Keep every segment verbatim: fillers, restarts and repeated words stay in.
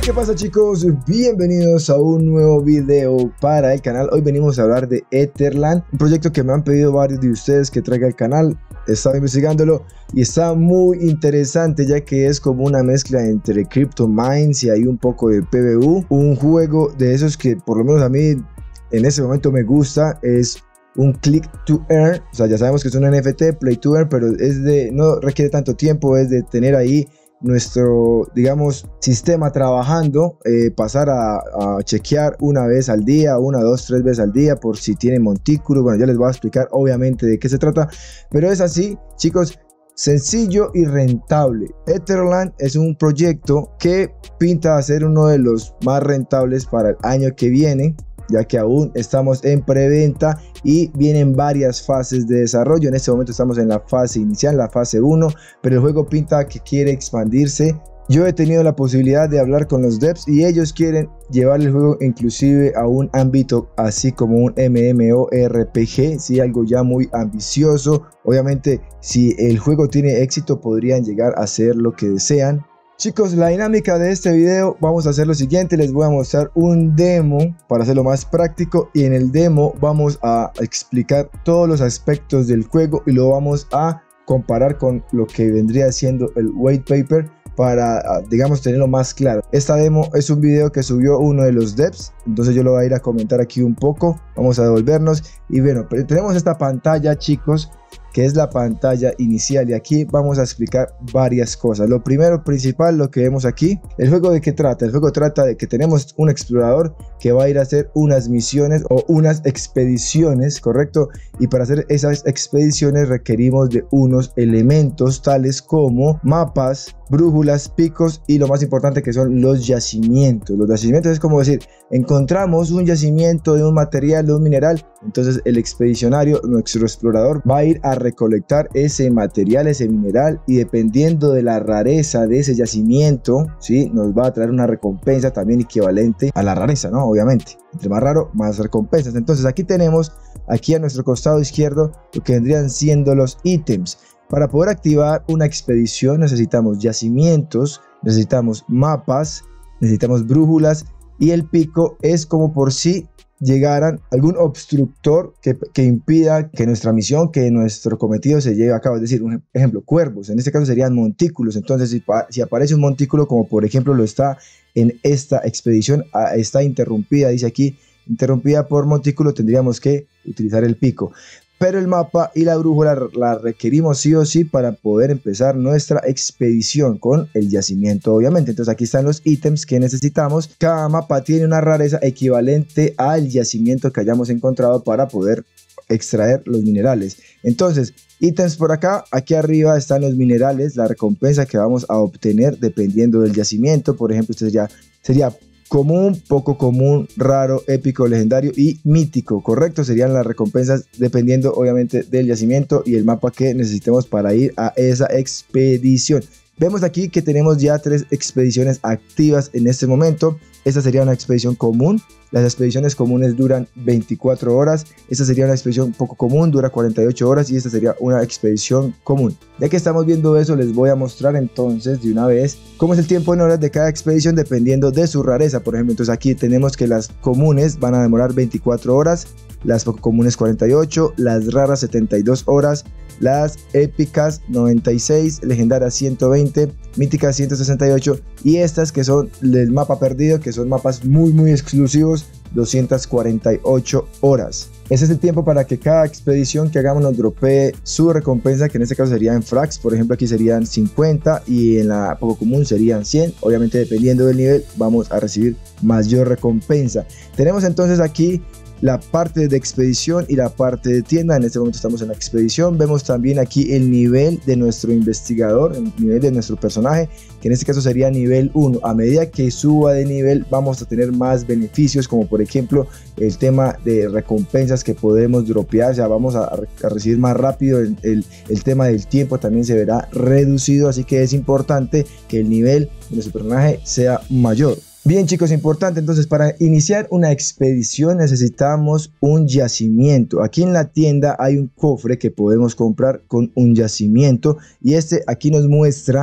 ¿Qué pasa, chicos? Bienvenidos a un nuevo video para el canal. Hoy venimos a hablar de Etherland, un proyecto que me han pedido varios de ustedes que traiga al canal. He estado investigándolo y está muy interesante, ya que es como una mezcla entre CryptoMines y hay un poco de P B U. Un juego de esos que por lo menos a mí en ese momento me gusta. Es un click to earn, o sea, ya sabemos que es un N F T, play to earn, pero es de, no requiere tanto tiempo, es de tener ahí nuestro, digamos, sistema trabajando, eh, pasar a, a chequear una vez al día, una, dos, tres veces al día, por si tiene montículo. Bueno, ya les voy a explicar obviamente de qué se trata, pero es así, chicos, sencillo y rentable. Etherland es un proyecto que pinta a ser uno de los más rentables para el año que viene, ya que aún estamos en preventa y vienen varias fases de desarrollo. En este momento estamos en la fase inicial, la fase uno, pero el juego pinta que quiere expandirse. Yo he tenido la posibilidad de hablar con los devs y ellos quieren llevar el juego inclusive a un ámbito así como un MMORPG, sí, algo ya muy ambicioso. Obviamente, si el juego tiene éxito, podrían llegar a hacer lo que desean. Chicos, la dinámica de este video, vamos a hacer lo siguiente. Les voy a mostrar un demo para hacerlo más práctico, y en el demo vamos a explicar todos los aspectos del juego y lo vamos a comparar con lo que vendría siendo el white paper para, digamos, tenerlo más claro. Esta demo es un video que subió uno de los devs, entonces yo lo voy a ir a comentar aquí un poco. Vamos a devolvernos y bueno, tenemos esta pantalla, chicos, que es la pantalla inicial, y aquí vamos a explicar varias cosas. Lo primero principal, lo que vemos aquí, el juego de qué trata. El juego trata de que tenemos un explorador que va a ir a hacer unas misiones o unas expediciones, correcto, y para hacer esas expediciones requerimos de unos elementos tales como mapas, brújulas, picos y lo más importante, que son los yacimientos. Los yacimientos es como decir, encontramos un yacimiento de un material, de un mineral, entonces el expedicionario, nuestro explorador, va a ir a recolectar ese material, ese mineral, y dependiendo de la rareza de ese yacimiento, ¿sí?, nos va a traer una recompensa también equivalente a la rareza, ¿no? Obviamente, entre más raro, más recompensas. Entonces aquí tenemos, aquí a nuestro costado izquierdo, lo que vendrían siendo los ítems. Para poder activar una expedición necesitamos yacimientos, necesitamos mapas, necesitamos brújulas, y el pico es como por si llegaran algún obstructor que, que impida que nuestra misión, que nuestro cometido se lleve a cabo. Es decir, un ejemplo, cuervos, en este caso serían montículos. Entonces si, si aparece un montículo, como por ejemplo lo está en esta expedición, está interrumpida, dice aquí, interrumpida por montículo, tendríamos que utilizar el pico. Pero el mapa y la brújula la requerimos sí o sí para poder empezar nuestra expedición con el yacimiento, obviamente. Entonces aquí están los ítems que necesitamos. Cada mapa tiene una rareza equivalente al yacimiento que hayamos encontrado para poder extraer los minerales. Entonces, ítems por acá, aquí arriba están los minerales, la recompensa que vamos a obtener dependiendo del yacimiento. Por ejemplo, esto sería, sería común, poco común, raro, épico, legendario y mítico, correcto, serían las recompensas dependiendo obviamente del yacimiento y el mapa que necesitemos para ir a esa expedición. Vemos aquí que tenemos ya tres expediciones activas en este momento. Esta sería una expedición común. Las expediciones comunes duran veinticuatro horas. Esta sería una expedición poco común, dura cuarenta y ocho horas, y esta sería una expedición común. Ya que estamos viendo eso, les voy a mostrar entonces de una vez cómo es el tiempo en horas de cada expedición dependiendo de su rareza. Por ejemplo, entonces aquí tenemos que las comunes van a demorar veinticuatro horas, las poco comunes cuarenta y ocho, las raras setenta y dos horas, las épicas noventa y seis, legendarias ciento veinte, míticas ciento sesenta y ocho, y estas que son del mapa perdido, que son mapas muy muy exclusivos, doscientas cuarenta y ocho horas. Ese es el tiempo para que cada expedición que hagamos nos dropee su recompensa, que en este caso sería en frags. Por ejemplo, aquí serían cincuenta y en la poco común serían cien. Obviamente dependiendo del nivel vamos a recibir mayor recompensa. Tenemos entonces aquí la parte de expedición y la parte de tienda. En este momento estamos en la expedición. Vemos también aquí el nivel de nuestro investigador, el nivel de nuestro personaje, que en este caso sería nivel uno. A medida que suba de nivel vamos a tener más beneficios, como por ejemplo el tema de recompensas que podemos dropear. Ya vamos a, a recibir más rápido. El, el, el tema del tiempo también se verá reducido, así que es importante que el nivel de nuestro personaje sea mayor. Bien, chicos, importante, entonces para iniciar una expedición necesitamos un yacimiento. Aquí en la tienda hay un cofre que podemos comprar con un yacimiento, y este aquí nos muestra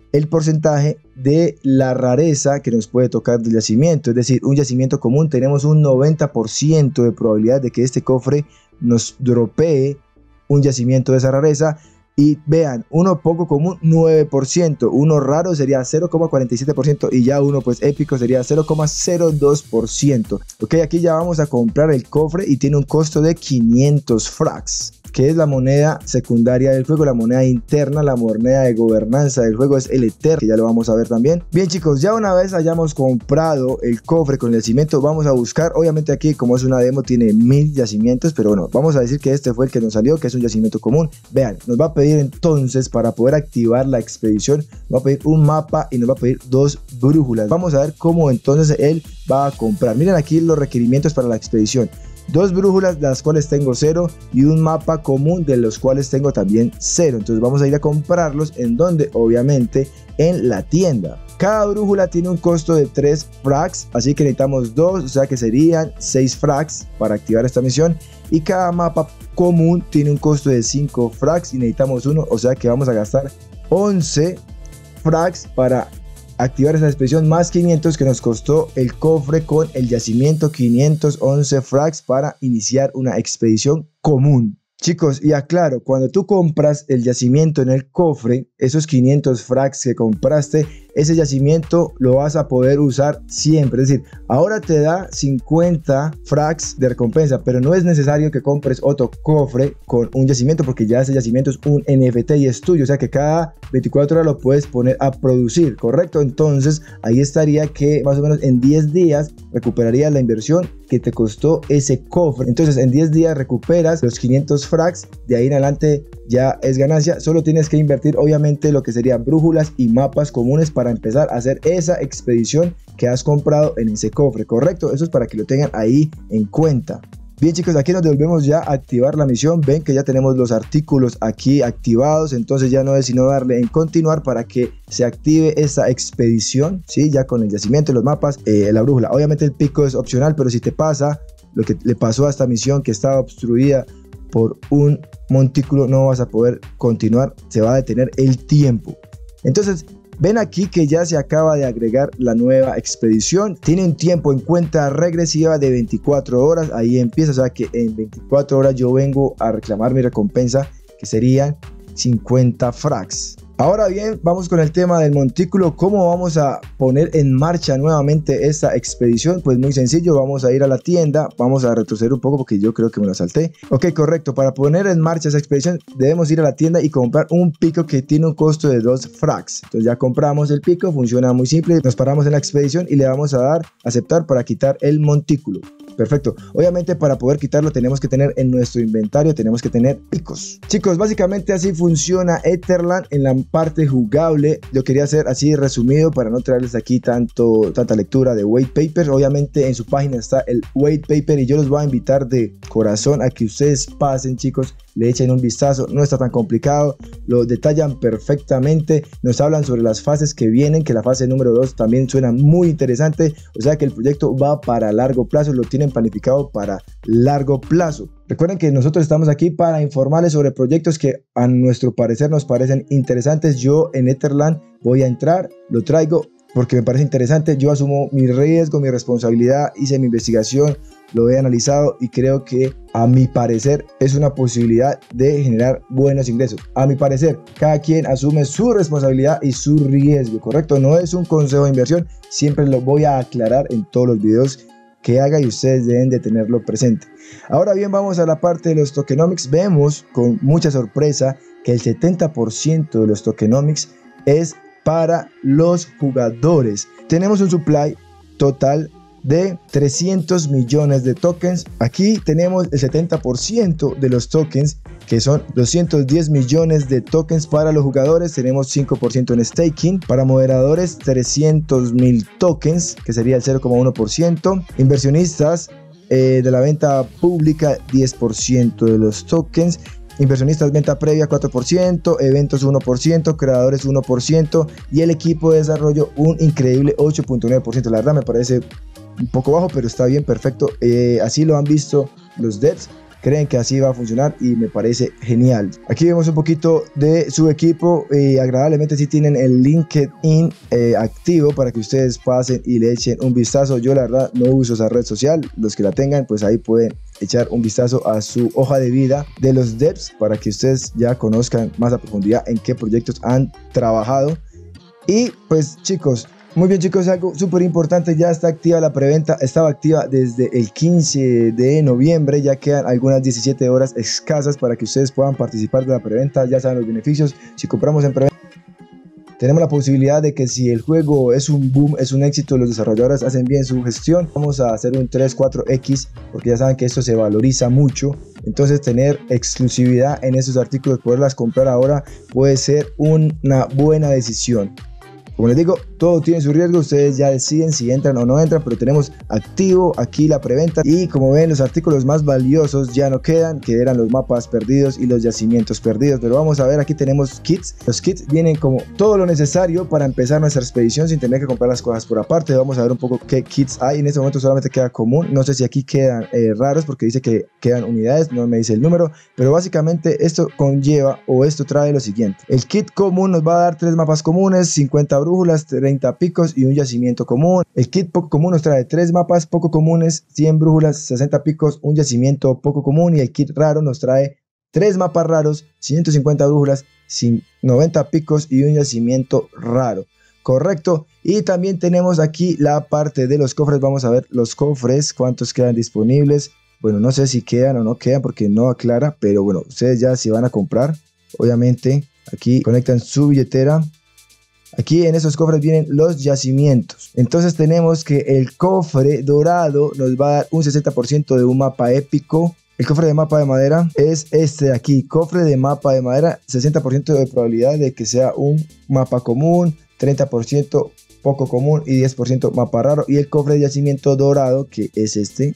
el porcentaje de la rareza que nos puede tocar del yacimiento. Es decir, un yacimiento común tenemos un noventa por ciento de probabilidad de que este cofre nos dropee un yacimiento de esa rareza. Y vean, uno poco común nueve por ciento, uno raro sería cero coma cuarenta y siete por ciento y ya uno pues épico sería cero coma cero dos por ciento. Ok, aquí ya vamos a comprar el cofre y tiene un costo de quinientos frags, que es la moneda secundaria del juego, la moneda interna, la moneda de gobernanza del juego es el Ether, que ya lo vamos a ver también. Bien chicos, ya una vez hayamos comprado el cofre con el yacimiento, vamos a buscar, obviamente aquí como es una demo tiene mil yacimientos, pero bueno, vamos a decir que este fue el que nos salió, que es un yacimiento común. Vean, nos va a pedir entonces para poder activar la expedición, nos va a pedir un mapa y nos va a pedir dos brújulas. Vamos a ver cómo entonces él va a comprar. Miren aquí los requerimientos para la expedición. Dos brújulas de las cuales tengo cero y un mapa común de los cuales tengo también cero. Entonces vamos a ir a comprarlos en donde, obviamente, en la tienda. Cada brújula tiene un costo de tres frags, así que necesitamos dos, o sea que serían seis frags para activar esta misión. Y cada mapa común tiene un costo de cinco frags y necesitamos uno, o sea que vamos a gastar once frags para activar esa expedición, más quinientos que nos costó el cofre con el yacimiento, quinientos once frags para iniciar una expedición común. Chicos, y aclaro, cuando tú compras el yacimiento en el cofre, esos quinientos frags que compraste, ese yacimiento lo vas a poder usar siempre. Es decir, ahora te da cincuenta frags de recompensa, pero no es necesario que compres otro cofre con un yacimiento porque ya ese yacimiento es un N F T y es tuyo. O sea que cada veinticuatro horas lo puedes poner a producir, ¿correcto? Entonces ahí estaría que más o menos en diez días recuperarías la inversión que te costó ese cofre. Entonces en diez días recuperas los quinientos frags, de ahí en adelante ya es ganancia. Solo tienes que invertir obviamente lo que serían brújulas y mapas comunes para empezar a hacer esa expedición que has comprado en ese cofre, ¿correcto? Eso es para que lo tengan ahí en cuenta. Bien chicos, aquí nos devolvemos ya a activar la misión. Ven que ya tenemos los artículos aquí activados, entonces ya no es sino darle en continuar para que se active esa expedición, ¿sí? Ya con el yacimiento, los mapas, eh, la brújula. Obviamente el pico es opcional, pero si te pasa lo que le pasó a esta misión que estaba obstruida por un montículo, no vas a poder continuar, se va a detener el tiempo. Entonces ven aquí que ya se acaba de agregar la nueva expedición, tiene un tiempo en cuenta regresiva de veinticuatro horas, ahí empieza, o sea que en veinticuatro horas yo vengo a reclamar mi recompensa, que serían cincuenta frags. Ahora bien, vamos con el tema del montículo. ¿Cómo vamos a poner en marcha nuevamente esta expedición? Pues muy sencillo, vamos a ir a la tienda, vamos a retroceder un poco porque yo creo que me lo salté. Ok, correcto, para poner en marcha esa expedición debemos ir a la tienda y comprar un pico que tiene un costo de dos frags. Entonces ya compramos el pico, funciona muy simple, nos paramos en la expedición y le vamos a dar aceptar para quitar el montículo. Perfecto, obviamente para poder quitarlo tenemos que tener en nuestro inventario, tenemos que tener picos. Chicos, básicamente así funciona Etherland en la parte jugable. Yo quería hacer así resumido para no traerles aquí tanto, tanta lectura de white paper. Obviamente en su página está el white paper y yo los voy a invitar de corazón a que ustedes pasen, chicos, le echen un vistazo, no está tan complicado, lo detallan perfectamente, nos hablan sobre las fases que vienen, que la fase número dos también suena muy interesante, o sea que el proyecto va para largo plazo, lo tienen planificado para largo plazo. Recuerden que nosotros estamos aquí para informarles sobre proyectos que a nuestro parecer nos parecen interesantes. Yo en Etherland voy a entrar, lo traigo porque me parece interesante, yo asumo mi riesgo, mi responsabilidad, hice mi investigación, lo he analizado y creo que a mi parecer es una posibilidad de generar buenos ingresos. A mi parecer, cada quien asume su responsabilidad y su riesgo, ¿correcto? No es un consejo de inversión, siempre lo voy a aclarar en todos los videos que haga y ustedes deben de tenerlo presente. Ahora bien, vamos a la parte de los tokenomics. Vemos con mucha sorpresa que el setenta por ciento de los tokenomics es para los jugadores. Tenemos un supply total de trescientos millones de tokens. Aquí tenemos el setenta por ciento de los tokens, que son doscientos diez millones de tokens para los jugadores. Tenemos cinco por ciento en staking. Para moderadores, trescientos mil tokens, que sería el cero coma uno por ciento. Inversionistas eh, de la venta pública, diez por ciento de los tokens. Inversionistas venta previa cuatro por ciento, eventos uno por ciento, creadores uno por ciento y el equipo de desarrollo un increíble ocho punto nueve por ciento. La verdad me parece un poco bajo, pero está bien, perfecto. Eh, así lo han visto los devs. creen que así va a funcionar y me parece genial. Aquí vemos un poquito de su equipo y agradablemente sí tienen el LinkedIn eh, activo para que ustedes pasen y le echen un vistazo. Yo la verdad no uso esa red social, los que la tengan pues ahí pueden echar un vistazo a su hoja de vida de los devs para que ustedes ya conozcan más a profundidad en qué proyectos han trabajado. Y pues chicos, muy bien chicos, algo súper importante, ya está activa la preventa, estaba activa desde el quince de noviembre, ya quedan algunas diecisiete horas escasas para que ustedes puedan participar de la preventa. Ya saben los beneficios, si compramos en preventa tenemos la posibilidad de que si el juego es un boom, es un éxito, los desarrolladores hacen bien su gestión, vamos a hacer un tres cuatro equis porque ya saben que esto se valoriza mucho. Entonces tener exclusividad en esos artículos, poderlas comprar ahora puede ser una buena decisión. Como les digo, todo tiene su riesgo, ustedes ya deciden si entran o no entran, pero tenemos activo aquí la preventa y como ven los artículos más valiosos ya no quedan, que eran los mapas perdidos y los yacimientos perdidos. Pero vamos a ver, aquí tenemos kits, los kits vienen como todo lo necesario para empezar nuestra expedición sin tener que comprar las cosas por aparte. Vamos a ver un poco qué kits hay, en este momento solamente queda común, no sé si aquí quedan eh, raros porque dice que quedan unidades, no me dice el número, pero básicamente esto conlleva o esto trae lo siguiente: el kit común nos va a dar tres mapas comunes, cincuenta brújulas, treinta picos y un yacimiento común. El kit poco común nos trae tres mapas poco comunes, cien brújulas, sesenta picos, un yacimiento poco común, y el kit raro nos trae tres mapas raros, ciento cincuenta brújulas, noventa picos y un yacimiento raro. Correcto. Y también tenemos aquí la parte de los cofres. Vamos a ver los cofres, cuántos quedan disponibles. Bueno, no sé si quedan o no quedan porque no aclara, pero bueno, ustedes ya si van a comprar, obviamente aquí conectan su billetera. Aquí en esos cofres vienen los yacimientos. Entonces tenemos que el cofre dorado nos va a dar un sesenta por ciento de un mapa épico. El cofre de mapa de madera es este de aquí. Cofre de mapa de madera, sesenta por ciento de probabilidad de que sea un mapa común, treinta por ciento poco común y diez por ciento mapa raro. Y el cofre de yacimiento dorado, que es este,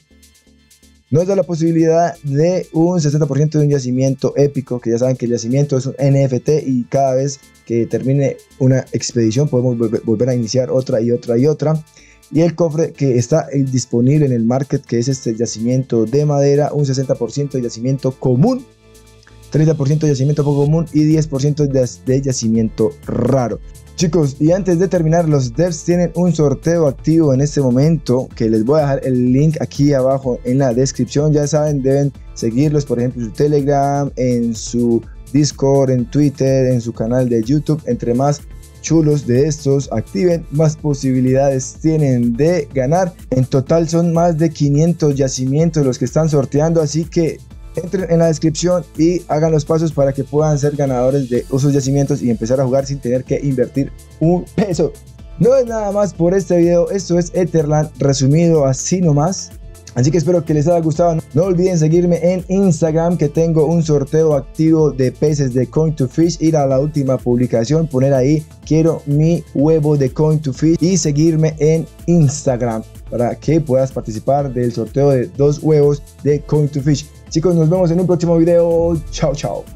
nos da la posibilidad de un sesenta por ciento de un yacimiento épico, que ya saben que el yacimiento es un N F T y cada vez que termine una expedición podemos volver, volver a iniciar otra y otra y otra. Y el cofre que está disponible en el market, que es este yacimiento de madera, un sesenta por ciento de yacimiento común, treinta por ciento de yacimiento poco común y diez por ciento de, de yacimiento raro. Chicos, y antes de terminar, los devs tienen un sorteo activo en este momento, que les voy a dejar el link aquí abajo en la descripción. Ya saben, deben seguirlos, por ejemplo, en su Telegram, en su Discord, en Twitter, en su canal de YouTube. Entre más chulos de estos activen, más posibilidades tienen de ganar. En total son más de quinientos yacimientos los que están sorteando, así que entren en la descripción y hagan los pasos para que puedan ser ganadores de esos yacimientos y empezar a jugar sin tener que invertir un peso. No es nada más por este video, esto es Etherland resumido así nomás. Así que espero que les haya gustado. No olviden seguirme en Instagram, que tengo un sorteo activo de peces de Coin to Fish. Ir a la última publicación, poner ahí quiero mi huevo de Coin to Fish y seguirme en Instagram para que puedas participar del sorteo de dos huevos de Coin to Fish. Chicos, nos vemos en un próximo video. Chao, chao.